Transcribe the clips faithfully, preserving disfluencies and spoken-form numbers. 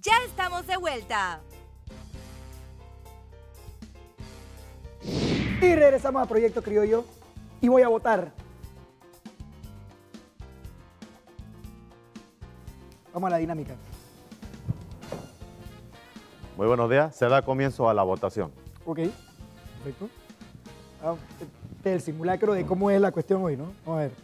Ya estamos de vuelta. Y regresamos a Proyecto Criollo y voy a votar. Vamos a la dinámica. Muy buenos días. Se da comienzo a la votación. Ok, perfecto. Ah, este es el simulacro de cómo es la cuestión hoy, ¿no? Vamos a ver.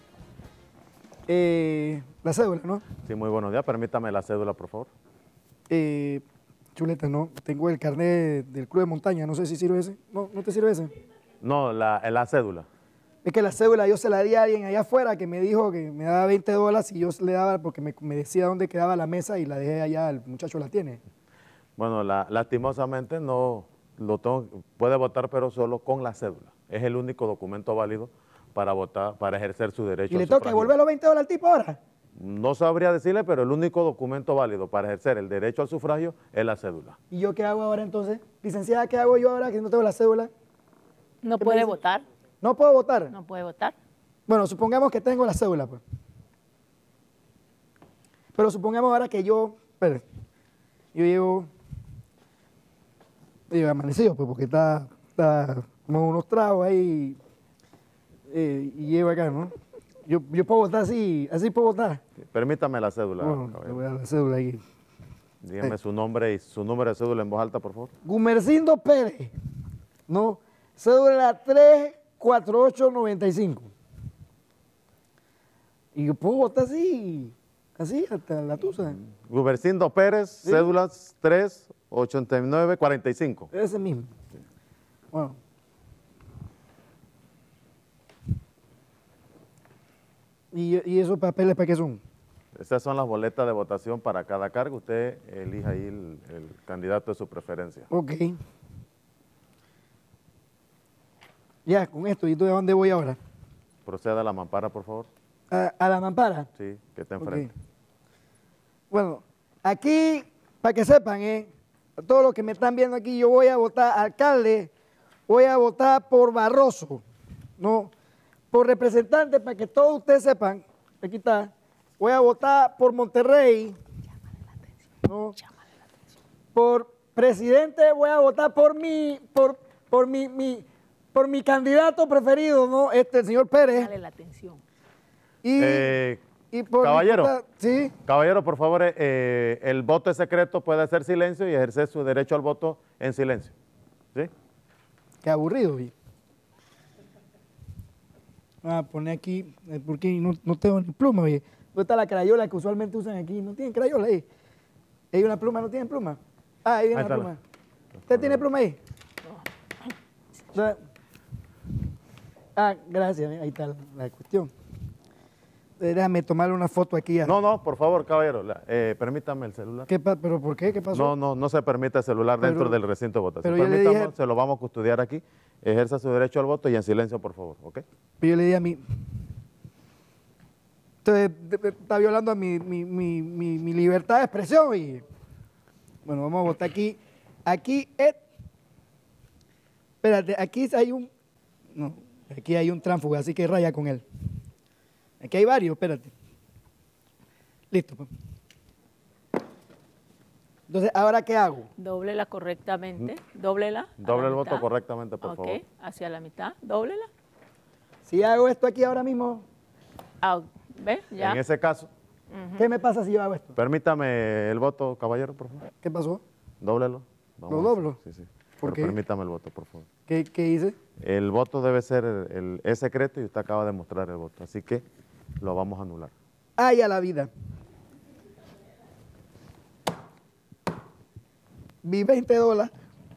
Eh, la cédula, ¿no? Sí, muy buenos días. Permítame la cédula, por favor. Eh, chuleta, no. Tengo el carnet del Club de Montaña. No sé si sirve ese. No, ¿no te sirve ese? No, la, la cédula. Es que la cédula yo se la di a alguien allá afuera que me dijo que me daba veinte dólares y yo le daba porque me, me decía dónde quedaba la mesa y la dejé allá. El muchacho la tiene. Bueno, la, lastimosamente no lo tengo, puede votar, pero solo con la cédula. Es el único documento válido para votar, para ejercer su derecho. ¿Y le al toca sufragio. devolver los veinte dólares al tipo ahora? No sabría decirle, pero el único documento válido para ejercer el derecho al sufragio es la cédula. ¿Y yo qué hago ahora entonces? Licenciada, ¿qué hago yo ahora que no tengo la cédula? No ¿Qué me puede dice? votar, ¿No puedo votar? no puede votar. Bueno, supongamos que tengo la cédula, pues. Pero supongamos ahora que yo, espere, yo llevo, llevo amanecido, pues, porque está, está como unos tragos ahí eh, y llevo acá, ¿no? Yo, yo puedo votar así, así puedo votar. Permítame la cédula, Bueno, le caballero. voy a dar la cédula aquí. Dígame Eh. su nombre y su número de cédula en voz alta, por favor. Gumercindo Pérez, ¿no? Cédula tres cuatro ocho nueve cinco. Y yo puedo votar así, así, hasta la tusa. Gumercindo Pérez, cédulas tres ochenta y nueve cuarenta y cinco. Ese mismo. Bueno. ¿Y, y esos papeles para qué son? Estas son las boletas de votación para cada cargo. Usted elija ahí el, el candidato de su preferencia. Ok. Ya, con esto, ¿y tú de dónde voy ahora? Proceda a la mampara, por favor. A, a la mampara. Sí, que está Ok. enfrente. Bueno, aquí, para que sepan, ¿eh? A todos los que me están viendo aquí, yo voy a votar alcalde, voy a votar por Barroso, ¿no? Por representante, para que todos ustedes sepan, aquí está, voy a votar por Monterrey, ¿no? Por presidente voy a votar por mi, por, por mi, mi, por mi candidato preferido, ¿no? Este, el señor Pérez. Dale la atención. Y, Eh, y por caballero. diputada- sí. Caballero, por favor, eh, eh, el voto es secreto, puede hacer silencio y ejercer su derecho al voto en silencio. ¿Sí? Qué aburrido, vi. Ah, poner aquí, eh, porque no, no tengo ni pluma, oye. ¿Dónde está la crayola que usualmente usan aquí? ¿No tienen crayola ahí? ¿Hay una pluma? ¿No tienen pluma? Ah, ahí viene Ahí la está pluma. ¿Usted tiene pluma ahí? Da- Ah, gracias, ahí está la, la cuestión. Eh, Déjame tomarle una foto aquí. A... No, no, por favor, caballero, la- eh, permítame el celular. ¿Qué pa- ¿Pero por qué? ¿Qué pasó? No, no, no se permite el celular Pero- dentro del recinto de votación. pero yo le Permítame, dije- se lo vamos a custodiar aquí. Ejerza su derecho al voto y en silencio, por favor, ¿ok? Pero yo le dije a mí, entonces de- de- está violando a mi, mi, mi, mi, mi libertad de expresión. Y, bueno, vamos a votar aquí. Aquí es, espérate, aquí hay un, no, aquí hay un tránsfuga, así que raya con él. Aquí hay varios, espérate. Listo, pues. Entonces, ¿ahora qué hago? Dóblela correctamente, dóblela. a Doble la el voto mitad. correctamente, por Ok, favor. hacia la mitad, dóblela. Si hago esto aquí ahora mismo, Ah, ¿ves? Ya. En ese caso, ¿qué me pasa si yo hago esto? permítame el voto, caballero, por favor. ¿Qué pasó? Dóblelo. ¿Lo Vamos a- doblo? Sí, sí. ¿Por Pero qué? permítame el voto, por favor. ¿Qué, qué hice? El voto debe ser, el, el- es secreto y usted acaba de mostrar el voto, así que lo vamos a anular. Ay, a la vida. Vi veinte dólares.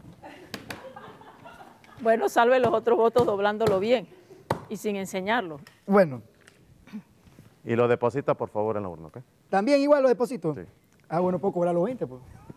Bueno, salve los otros votos doblándolo bien y sin enseñarlo. Bueno, Y lo deposita, por favor, en la urna, ¿ok? también igual lo deposito. Sí. Ah, bueno, puedo cobrar los veinte, pues.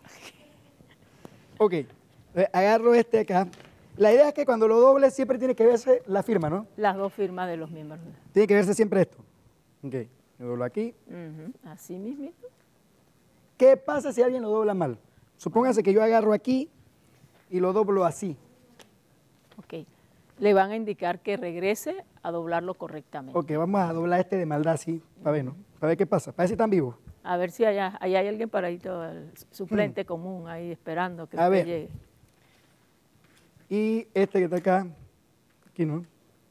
Ok, eh, agarro este acá. La idea es que cuando lo doble siempre tiene que verse la firma, ¿no? Las dos firmas de los miembros. Tiene que verse siempre esto. Ok, lo doblo aquí. Ujú, así mismito. ¿Qué pasa si alguien lo dobla mal? Supóngase que yo agarro aquí y lo doblo así. Ok. Le van a indicar que regrese a doblarlo correctamente. Ok, vamos a doblar este de maldad así, para ver, ¿no? Para ver qué pasa. Para ver si están vivos. A ver si allá, allá hay alguien paradito, el suplente mm. común ahí esperando que a usted ver. llegue. Y este que está acá, aquí no.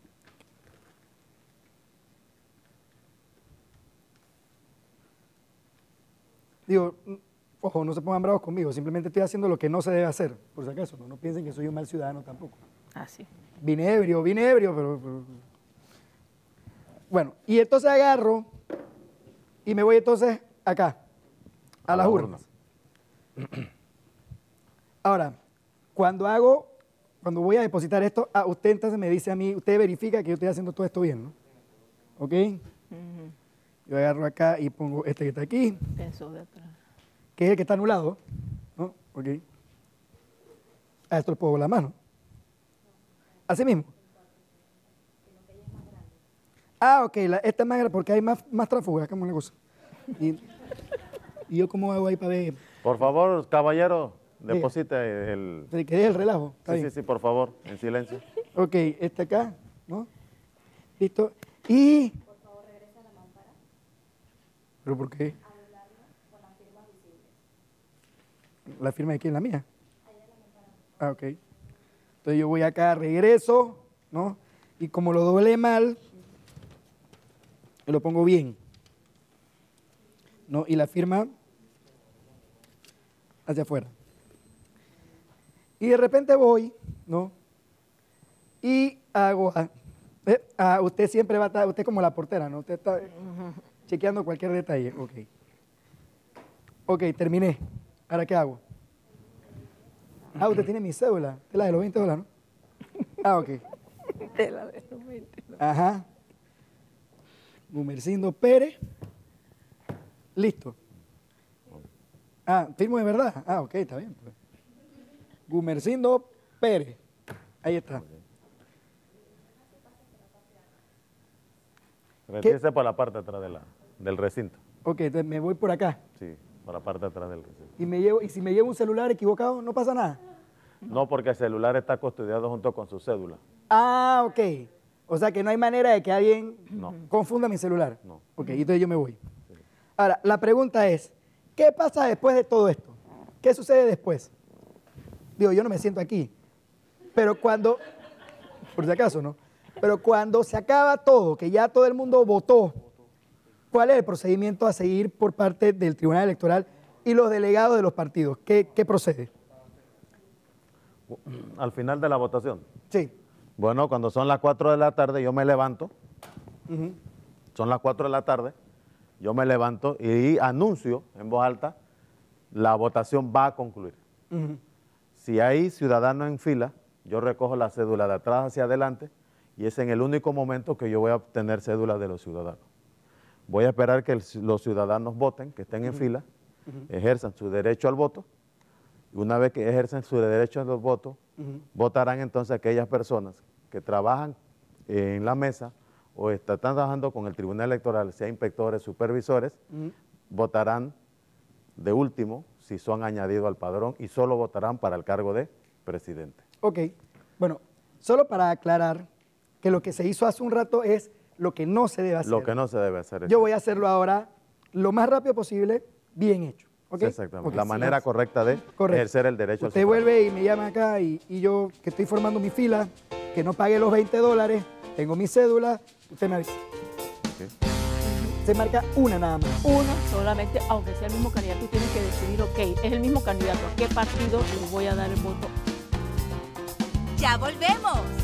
Digo, ojo, no se pongan bravos conmigo, simplemente estoy haciendo lo que no se debe hacer, por si acaso, no, no piensen que soy un mal ciudadano tampoco. Ah, sí. Vine ebrio, vine ebrio, pero, pero... Bueno, y entonces agarro y me voy entonces acá, a, a las urnas. urnas. Ahora, cuando hago, cuando voy a depositar esto, ah, usted entonces me dice a mí, usted verifica que yo estoy haciendo todo esto bien, ¿no? ¿Ok? Uh-huh. Yo agarro acá y pongo este que está aquí, Pensó de atrás. que es el que está anulado, ¿no? ¿Ok? A esto le pongo la mano. Así mismo. Ah, ok, la, esta es más grande porque hay más, más tránsfugas, como una cosa. Y, y yo cómo hago ahí para ver. Por favor, caballero, deposite el... ¿Que deje el relajo? Sí, sí, sí, por favor, en silencio. Ok, este acá, ¿no? Listo. Y... Por favor, regresa la mampara. ¿Pero por qué? Anularlo con las firmas visibles. ¿La firma de quién? ¿La mía? Allá la mampara. Ah, ok. Entonces yo voy acá, regreso, ¿no? Y como lo doblé mal, lo pongo bien, ¿no? Y la firma hacia afuera. Y de repente voy, ¿no? Y hago, a, eh, a, usted siempre va a estar, usted como la portera, ¿no? Usted está chequeando cualquier detalle. Ok. Ok, terminé. ¿Ahora qué hago? Ah, usted tiene mi cédula, de la de los veinte dólares, ¿no? Ah, ok. De la de los veinte. Ajá. Gumercindo Pérez. Listo. Ah, firmo de verdad. Ah, ok, está bien. Pues. Gumercindo Pérez. Ahí está. Retírese por la parte de atrás de la, del recinto. Ok, entonces me voy por acá. Sí, por la parte de atrás del recinto. Y, me llevo, y si me llevo un celular equivocado, no pasa nada. No, porque el celular está custodiado junto con su cédula. Ah, ok. O sea que no hay manera de que alguien no. confunda mi celular. No. Ok, entonces yo me voy. Sí. Ahora, la pregunta es, ¿qué pasa después de todo esto? ¿Qué sucede después? Digo, yo no me siento aquí. Pero cuando, por si acaso, ¿no? Pero cuando se acaba todo, que ya todo el mundo votó, ¿cuál es el procedimiento a seguir por parte del Tribunal Electoral y los delegados de los partidos? ¿Qué, qué procede? Al final de la votación. Sí. Bueno, cuando son las cuatro de la tarde, yo me levanto. Uh-huh. Son las cuatro de la tarde, yo me levanto y anuncio en voz alta, la votación va a concluir. Uh-huh. Si hay ciudadanos en fila, yo recojo la cédula de atrás hacia adelante y es en el único momento que yo voy a obtener cédula de los ciudadanos. Voy a esperar que el, los ciudadanos voten, que estén en uh-huh. fila, uh-huh. ejerzan su derecho al voto. Y una vez que ejercen su derecho a los votos, uh-huh. votarán entonces aquellas personas que trabajan en la mesa o están trabajando con el Tribunal Electoral, sea inspectores, supervisores, uh-huh. votarán de último si son añadidos al padrón y solo votarán para el cargo de presidente. Ok, bueno, solo para aclarar que lo que se hizo hace un rato es lo que no se debe hacer. Lo que no se debe hacer. Yo voy a hacerlo ahora lo más rápido posible, bien hecho. ¿Okay? Sí, exactamente, okay, la sí, manera sí. correcta de Correcto. ejercer el derecho Usted al sufragio. vuelve y me llama acá y, y yo que estoy formando mi fila, que no pague los veinte dólares, tengo mi cédula, usted me avisa. Okay. Se marca una nada más. Una solamente, aunque sea el mismo candidato, tú tienes que decidir, ok, es el mismo candidato, ¿a qué partido le voy a dar el voto? ¡Ya volvemos!